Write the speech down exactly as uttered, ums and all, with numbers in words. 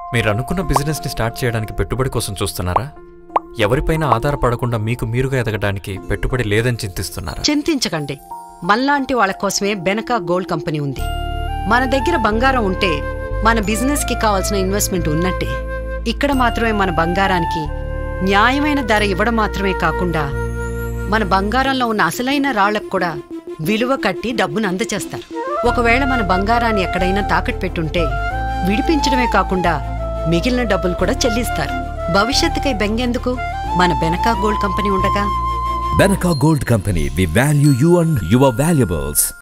మీరు అనుకున్న బిజినెస్ని స్టార్ట్ చేయడానికి పెట్టుబడి కోసం చూస్తున్నారా? ఎవరిపైన ఆధారపడకుండా మీకు మీరుగా ఎదగడానికి పెట్టుబడి లేదని చింతిస్తున్నారా? చింతించకండి. మనలాంటి వాళ్ళ కోసమే బెనకా గోల్డ్ కంపెనీ ఉంది. మన దగ్గర బంగారం ఉంటే మన బిజినెస్కి కావాల్సిన ఇన్వెస్ట్మెంట్ ఉన్నట్టే. ఇక్కడ మాత్రమే మన బంగారానికి న్యాయమైన ధర ఇవ్వడం మాత్రమే కాకుండా మన బంగారంలో ఉన్న అసలైన రాళ్లకు కూడా విలువ కట్టి డబ్బును అందచేస్తారు. ఒకవేళ మన బంగారాన్ని ఎక్కడైనా తాకట్టు పెట్టుంటే విడిపించడమే కాకుండా మిగిలిన డబ్బులు కూడా చెల్లిస్తారు. భవిష్యత్తుకై బెంగెందుకు? మన బెనకా గోల్డ్ కంపెనీ ఉండగా. Benaka Gold Company, we value you and your valuables.